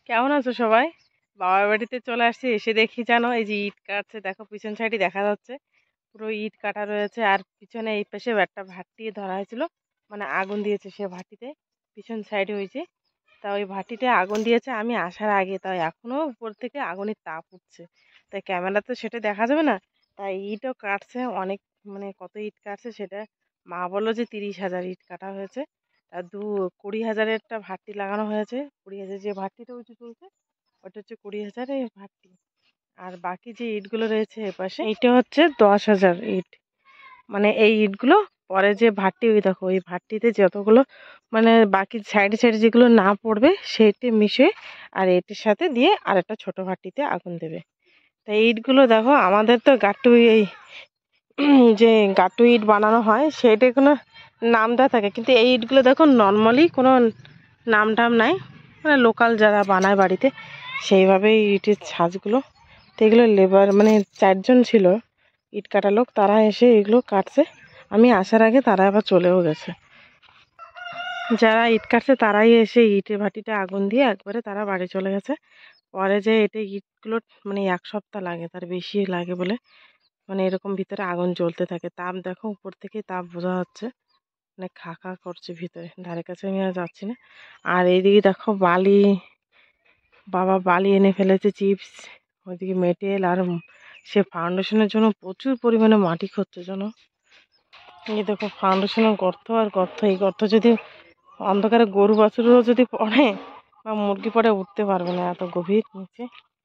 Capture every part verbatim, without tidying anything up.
কেমন আছো সবাই? বাবার বাড়িতে চলে আসছি, এসে দেখি জানো এই যে ইট কাটছে, দেখো পিছন সাইডে দেখা যাচ্ছে পুরো ইট কাটা রয়েছে। আর পিছনে এই পাশে একটা ভাটি ধরা হয়েছিল, মানে আগুন দিয়েছে সে ভাটিতে, পিছন সাইডে হয়েছে। তা ওই ভাটিতে আগুন দিয়েছে আমি আসার আগে, তাই এখনো উপর থেকে আগুনের তাপ উঠছে। তাই ক্যামেরা তো সেটা দেখা যাবে না, তাই ইটও কাটছে অনেক, মানে কত ইট কাটছে সেটা মা বললো যে তিরিশ হাজার ইট কাটা হয়েছে। আর দু কুড়ি হাজারের একটা ভাট্টি লাগানো হয়েছে, কুড়ি হাজার যে ভাট্টিটা উঁচু চলছে ওটা হচ্ছে কুড়ি হাজারের ভাট্টি। আর বাকি যে ইটগুলো রয়েছে এপাশে এটা হচ্ছে দশ হাজার ইট। মানে এই ইটগুলো পরে যে ভাট্টি, ওই দেখো ওই ভাট্টিতে যতগুলো মানে বাকি সাইডে সাইডে যেগুলো না পড়বে সেটি মিশিয়ে আর এটির সাথে দিয়ে আর একটা ছোটো ভাট্টিতে আগুন দেবে। তাই ইটগুলো দেখো, আমাদের তো গাট্টু এই যে গাট্টু ইট বানানো হয় সেইটা কোনো নাম দেওয়া থাকে, কিন্তু এই ইটগুলো দেখো নর্মালি কোনো নাম টাম নাই, মানে লোকাল যারা বানায় বাড়িতে সেইভাবেই ইটের ছাঁচগুলো। তো এগুলো লেবার মানে চারজন ছিল ইট কাটা লোক, তারা এসে এগুলো কাটছে। আমি আসার আগে তারা আবার চলেও গেছে। যারা ইট কাটছে তারাই এসে ইটের ভাটিতে আগুন দিয়ে একবারে তারা বাড়ি চলে গেছে। পরে যে এটা ইটগুলো মানে এক সপ্তাহ লাগে, তার বেশি লাগে বলে, মানে এরকম ভিতরে আগুন জ্বলতে থাকে। তাপ দেখো উপর থেকে তাপ বোঝা যাচ্ছে, মানে খা খা করছে ভিতরে, ধারে কাছে আমি আর যাচ্ছি না। আর এইদিকে দেখো বালি, বাবা বালি এনে ফেলেছে, চিপস, ওইদিকে মেটেল। আর সে ফাউন্ডেশনের জন্য প্রচুর পরিমাণে মাটি খুঁজছে জানো। এই দেখো ফাউন্ডেশনের গর্ত আর গর্ত, এই গর্ত যদি অন্ধকারে গরু বাছুরও যদি পড়ে বা মুরগি পড়ে উঠতে পারবে না, এত গভীর নিচে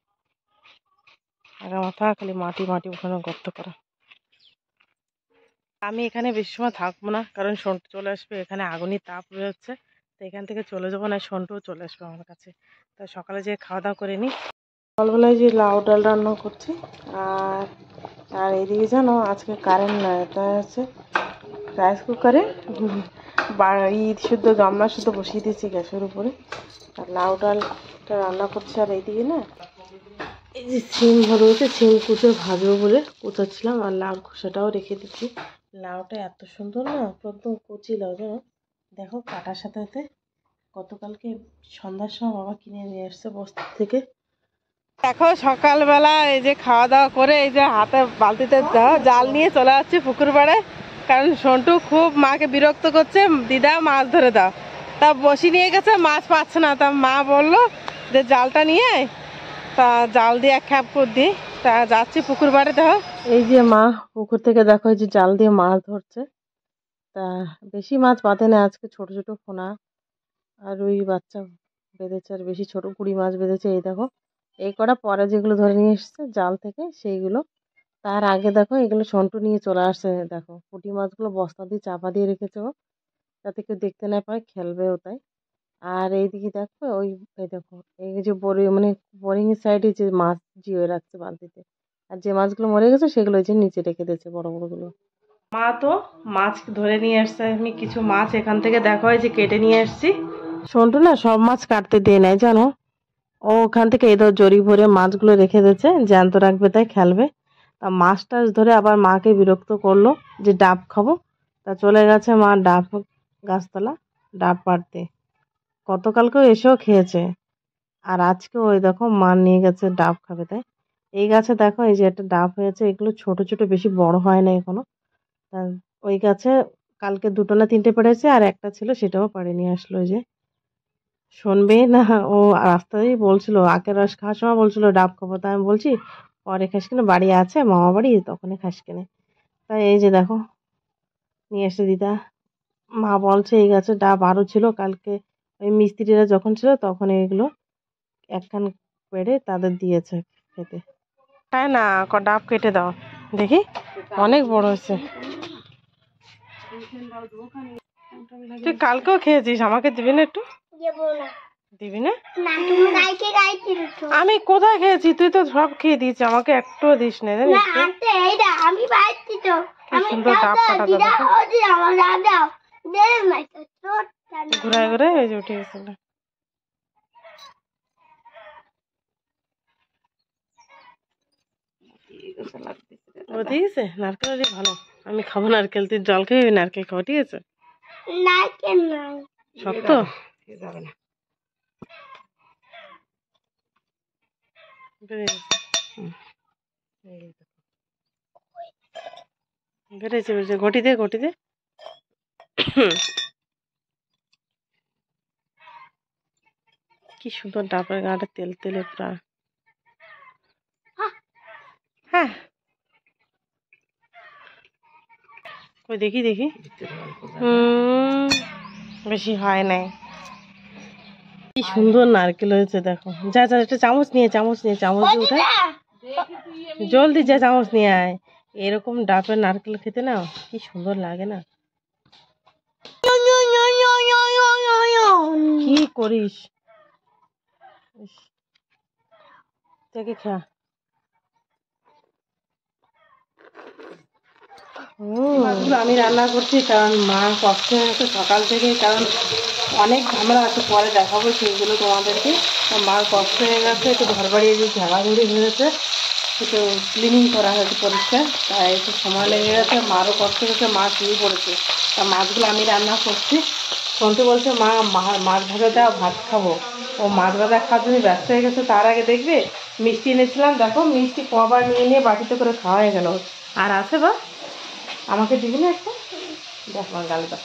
আগা মাথা খালি মাটি মাটি, ওখানে গর্ত করা। আমি এখানে বেশি সময় থাকবো না, কারণ সন্টু চলে আসবে, এখানে আগুনের তাপ রয়েছে। তো এখান থেকে চলে যাবো না, সন্টুও চলে আসবে আমার কাছে। তাই সকালে যে খাওয়া দাওয়া করে নিই। সকালবেলায় যে লাউ ডাল রান্না করছি। আর আর এদিকে জানো আজকে কারেন্ট নাই, এটা হচ্ছে রাইস কুকারে ঈদ শুদ্ধ গামলা শুদ্ধ বসিয়ে দিয়েছি গ্যাসের উপরে। আর লাউ ডালটা রান্না করছি। আর এইদিকে না এই যে সিম রয়েছে, সিম কুচে ভাজবো বলে কুচাচ্ছিলাম। আর লাউর খোসাটাও রেখে দিচ্ছি। লাউটা এত সুন্দর না, একদম কচি লাউ জানো, দেখো কাটার সাথে সাথে। গতকালকে সন্ধ্যার সময় বাবা কিনে নিয়ে আসছে বস্তা থেকে। দেখো সকালবেলা এই যে খাওয়া দাওয়া করে এই যে হাতে বালতিতে জাল নিয়ে চলে যাচ্ছি পুকুর পাড়ে, কারণ সন্টু খুব মাকে বিরক্ত করছে, দিদা মাছ ধরে দাও। তা বসি নিয়ে গেছে, মাছ পাচ্ছে না, তা মা বললো যে জালটা নিয়ে তা জাল দিয়ে এক খ্যাপ করে দিই। তা যাচ্ছি পুকুর পাড়ে। দেখো এই যে মা পুকুর থেকে দেখো এই যে জাল দিয়ে মাছ ধরছে। তা বেশি মাছ বাঁধে না আজকে, ছোট ছোট পোনা আর রুই বাচ্চা বেঁধেছে, আর বেশি ছোট কুড়ি মাছ বেঁধেছে। এই দেখো এই কটা পরে যেগুলো ধরে নিয়ে এসছে জাল থেকে সেইগুলো। তার আগে দেখো এগুলো সন্টু নিয়ে চলে আসছে, দেখো পুঁটি মাছগুলো বস্তা দিয়ে চাপা দিয়ে রেখেছে ও, যাতে কেউ দেখতে না পায়, খেলবেও তাই। আর এইদিকে দেখো ওই এই দেখো এই যে বোরিং মানে বোরিং এর সাইডে যে মাছ জিয়ে রাখছে বালতিতে, আর যে মাছগুলো মরে গেছে সেগুলো যে নিচে রেখে দিয়েছে বড় বড়গুলো। মা তো মাছ ধরে নিয়ে আসছে, আমি কিছু মাছ এখান থেকে দেখো এই যে কেটে নিয়ে আসছি। সন্টু না সব মাছ কাটতে দিয়ে নেয় জানো, ও ওখান থেকে এই ধর জড়ি ভরে মাছগুলো রেখে দিয়েছে, জ্যান্ত রাখবে তাই খেলবে। তা মাছ টাছ ধরে আবার মাকে বিরক্ত করলো যে ডাব খাবো, তা চলে গেছে মা ডাব গাছতলা ডাব পাড়তে। গতকালকেও এসেও খেয়েছে, আর আজকে ওই দেখো মা নিয়ে গেছে ডাব খাবে তাই। এই গাছে দেখো এই যে একটা ডাব হয়েছে, এগুলো ছোট ছোট, বেশি বড় হয় না এখনো। তা ওই গাছে কালকে দুটো না তিনটে পেড়েছে, আর একটা ছিল সেটাও পাড়ে নিয়ে আসলো। ওই যে শুনবে না, ও রাস্তাতেই বলছিল আখের রস খাওয়ার সময় বলছিল ডাব খাবো, তা আমি বলছি পরে খাস কিনে, বাড়ি আছে মামা বাড়ি তখনই খাস কিনে। তাই এই যে দেখো নিয়ে এসে দিদা। মা বলছে এই গাছে ডাব আরো ছিল, কালকে ওই মিস্ত্রিরা যখন ছিল তখন এগুলো একখান পেড়ে তাদের দিয়েছে খেতে। তাই না, ডাব কেটে দাও দেখি, অনেক বড় হয়েছে। তুই কালকেও খেয়েছিস, আমাকে দিবি না একটু? দিবি না? আমি কোথায় খেয়েছি, তুই তো সব খেয়ে দিয়েছি, আমাকে একটু দিস না। কি সুন্দর ডাব কাটা ঘুরায় ঘুরায় ওই যে উঠে গেছিল। ও ঠিক আছে, নারকেল ভালো। আমি খাবো নারকেল, তুই জল খেয়ে নারকেল খাবো, ঠিক আছে? শক্ত বেড়েছে বেড়েছে বেড়েছে ঘটি দে ঘটি দে। কি সুন্দর ডাবের গাটা তেল তেলে পুরা। হ্যাঁ ওই দেখি দেখি হম বেশি হয় নাই। কি সুন্দর নারকেল হয়েছে দেখো। যা যা একটা চামচ নিয়ে চামচ নিয়ে চামচ দিয়ে উঠে জলদি যা চামচ নিয়ে আয়। এরকম ডাবের নারকেল খেতে না কি সুন্দর লাগে না। কি করিস দেখে খা। মাছগুলো আমি রান্না করছি কারণ মা কষ্ট হয়ে গেছে সকাল থেকে, কারণ অনেক ঝামেলা আছে পরে দেখাবো সেইগুলো তোমাদেরকে। মার কষ্ট হয়ে গেছে, একটু ঘর বাড়িয়ে যে ঝাড়াঝুড়ি হয়েছে, একটু ক্লিনিং করা হয়েছে পরিষ্কার, তাই একটু সময় লেগে গেছে। মারও কষ্ট হয়েছে, মা শুয়ে পড়েছে। তা মাছগুলো আমি রান্না করছি। শুনতে বলছে মা মাছ ভাজা দাও ভাত খাবো। ও মাছ ভাজা খাওয়ার জন্য ব্যস্ত হয়ে গেছে। তার আগে দেখবে মিষ্টি এনেছিলাম, দেখো মিষ্টি কবার নিয়ে নিয়ে বাটিতে করে খাওয়া হয়ে গেল। আর আছে বা আমাকে দিবি না একটা? দেখ আমার গালটা।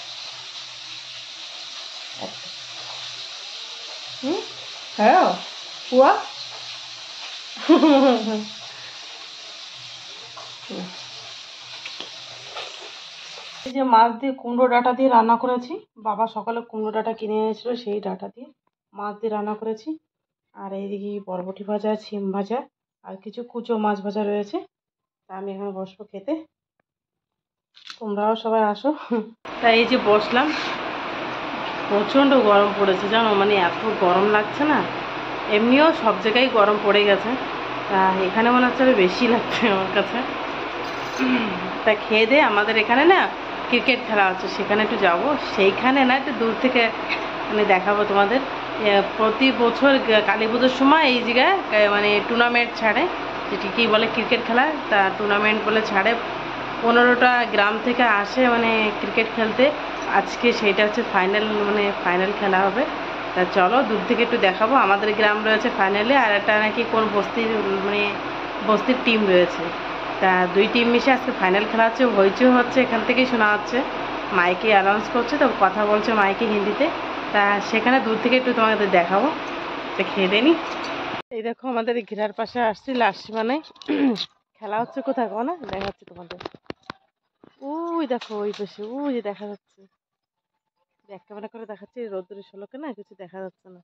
হুম হ্যাঁ পুয়া এই যে মাছ দিয়ে কুমড়ো ডাঁটা দিয়ে রান্না করেছি। বাবা সকালে কুমড়ো ডাঁটা কিনে এনেছিল, সেই ডাঁটা দিয়ে মাছ দিয়ে রান্না করেছি। আর এইদিকে বরবটি ভাজা, শিম ভাজা আর কিছু কুচো মাছ ভাজা রয়েছে। তা আমি এখন বসবো খেতে, তোমরাও সবাই আসো। তাই এই যে বসলাম। প্রচণ্ড গরম পড়েছে জানো, মানে এত গরম লাগছে না। এমনিও সব জায়গায় গরম পড়ে গেছে, তা এখানে মনে হচ্ছে বেশি লাগছে আমার কাছে। তা খেয়ে দিয়ে আমাদের এখানে না ক্রিকেট খেলা হচ্ছে, সেখানে একটু যাব। সেইখানে না একটু দূর থেকে মানে দেখাবো তোমাদের। প্রতি বছর কালী পুজোর সময় এই জায়গায় মানে টুর্নামেন্ট ছাড়ে, যেটি কী বলে ক্রিকেট খেলা, তা টুর্নামেন্ট বলে ছাড়ে। পনেরোটা গ্রাম থেকে আসে মানে ক্রিকেট খেলতে। আজকে সেইটা হচ্ছে ফাইনাল, মানে ফাইনাল খেলা হবে। তা চলো দূর থেকে একটু দেখাবো। আমাদের গ্রাম রয়েছে ফাইনালে, আর একটা নাকি কোন বস্তির মানে বস্তির টিম রয়েছে। তা দুই টিম মিশে আজকে ফাইনাল খেলা হচ্ছে, হইচই হচ্ছে, এখান থেকেই শোনা হচ্ছে। মাইকে অ্যানাউন্স করছে, তো কথা বলছে মাইকে হিন্দিতে। তা সেখানে দূর থেকে একটু তোমাদের দেখাবো। তো খেয়ে দেনি। এই দেখো আমাদের এই ঘেরার পাশে আসছি, লাস্ট মানে খেলা হচ্ছে কোথায় কো না দেখাচ্ছি তোমাদের। ওই দেখো ওই পাশে ওই যে দেখা যাচ্ছে, এক ক্যামেরা করে দেখাচ্ছি, রোদ্দুরের ষোলোকে না কিছু দেখা যাচ্ছে না।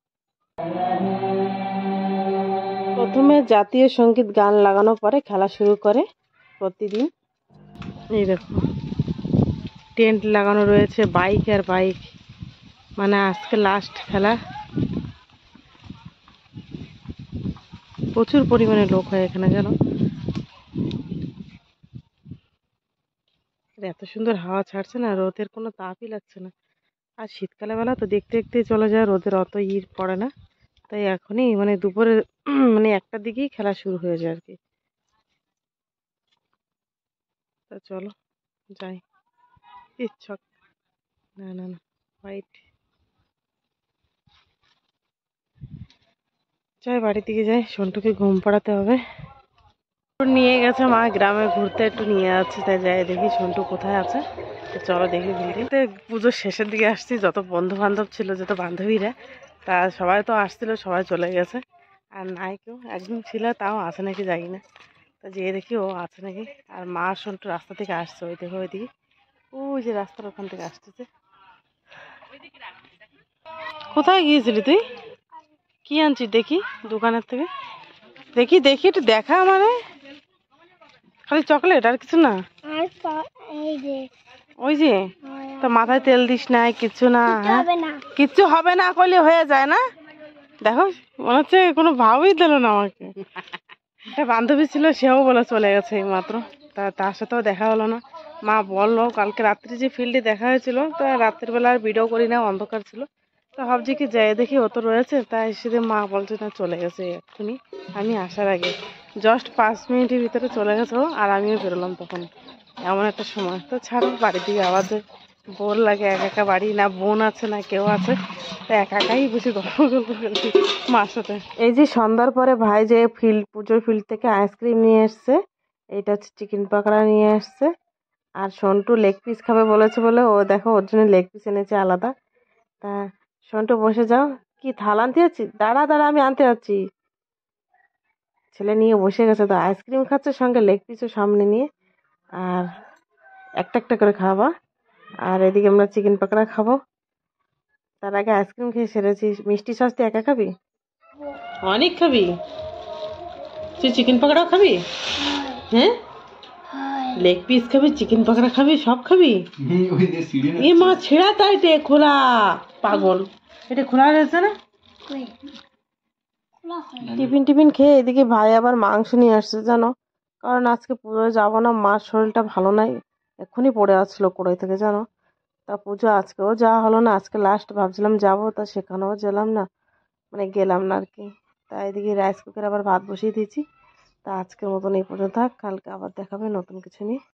প্রথমে জাতীয় সঙ্গীত গান লাগানোর পরে খেলা শুরু করে প্রতিদিন। এই দেখো টেন্ট লাগানো রয়েছে, বাইক আর বাইক, মানে আজকে লাস্ট খেলা। প্রচুর পরিমাণে লোক হয় এখানে জানো। এত সুন্দর হাওয়া ছাড়ছে না, রোদের কোনো তাপই লাগছে না। আর শীতকালে বেলা তো দেখতে দেখতে চলে যায়, রোদের অত ই পড়ে না। তাই এখনই মানে দুপুরে মানে একটার দিকেই খেলা শুরু হয়ে যায় আর কি। তা চলো যাই। ইচ্ছক না না না হোয়াইট যাই, বাড়ির দিকে যাই, সন্টুকে ঘুম পাড়াতে হবে। নিয়ে গেছে মা গ্রামে ঘুরতে, একটু নিয়ে যাচ্ছে। তাই যাই দেখি সন্টু কোথায় আছে। চলো দেখি বিল্ডিংতে। পুজোর শেষের দিকে আসছি, যত বন্ধু বান্ধব ছিল, যত বান্ধবীরা, তা সবাই তো আসছিল, সবাই চলে গেছে। আর নাই কেউ, একদম ছিল, তাও আছে নাকি জানি না। তা যেয়ে দেখি ও আছে নাকি। আর মা সন্টু রাস্তা থেকে আসছে, ওই দেখো ওইদিকে, ওই যে রাস্তার ওখান থেকে আসতেছে। কোথায় গিয়েছিলি তুই? কি আনছিস দেখি দোকানের থেকে? দেখি দেখি একটু দেখা, আমারে খালি চকলেট আর কিছু না? ওই যে তো মাথায় তেল দিস নাই কিছু না? কিচ্ছু হবে না করলে হয়ে যায় না? দেখো মনে হচ্ছে কোনো ভাবই দিল না আমাকে। একটা বান্ধবী ছিল, সেও বলে চলে গেছে এই মাত্র। তা তার সাথেও দেখা হলো না। মা বললো কালকে রাত্রে যে ফিল্ডে দেখা হয়েছিল, তা রাত্রের বেলা আর ভিডিও করি না, অন্ধকার ছিল। তো ভাবছি কি যাই দেখি ও তো রয়েছে। তাই সেদিন মা বলছে না চলে গেছে এক্ষুনি, আমি আসার আগে জাস্ট পাঁচ মিনিটের ভিতরে চলে গেছে ও, আর আমিও বেরোলাম তখন, এমন একটা সময়। তো ছাড়ো বাড়ির দিকে আবার যাই। বোর লাগে একা একা বাড়ি, না বোন আছে না কেউ আছে, তো একা একাই বেশি গল্প গল্প করছি মার সাথে। এই যে সন্ধ্যার পরে ভাই যে ফিল্ড পুজোর ফিল্ড থেকে আইসক্রিম নিয়ে এসছে, এইটা হচ্ছে চিকেন পকোড়া নিয়ে আসছে, আর সন্টু লেগ পিস খাবে বলেছে বলে ও দেখো ওর জন্য লেগ পিস এনেছে আলাদা। তা সন্টু বসে যাও, কি থাল আনতে যাচ্ছি, দাঁড়া দাঁড়া আমি আনতে যাচ্ছি। ছেলে নিয়ে বসে গেছে, তো আইসক্রিম খাচ্ছে সঙ্গে লেগ পিসও সামনে নিয়ে, আর একটা একটা করে খাওয়া। আর এদিকে আমরা চিকেন পকোড়া খাবো, তার আগে আইসক্রিম খেয়ে সেরেছি। মিষ্টি সস তুই একা খাবি? অনেক খাবি তুই? চিকেন পকোড়াও খাবি? হ্যাঁ, লেগ পিস খাবি, চিকেন পকোড়া খাবি, সব খাবি? এ মা ছেঁড়া তাই রে, খোলা পাগল, এটা খোলা রয়েছে না। টিফিন টিফিন খেয়ে এদিকে ভাই আবার মাংস নিয়ে আসছে জানো, কারণ আজকে পুজোয় যাবো না, মার শরীরটা ভালো নাই, এক্ষুনি পড়ে আসছিল কোড়াই থেকে জানো। তা পুজো আজকেও যাওয়া হলো না, আজকে লাস্ট ভাবছিলাম যাবো, তা সেখানেও গেলাম না, মানে গেলাম না আর কি। তা এদিকে রাইস কুকারে আবার ভাত বসিয়ে দিয়েছি। তা আজকের মতন এই পর্যন্ত থাক, কালকে আবার দেখাবে নতুন কিছু নিয়ে।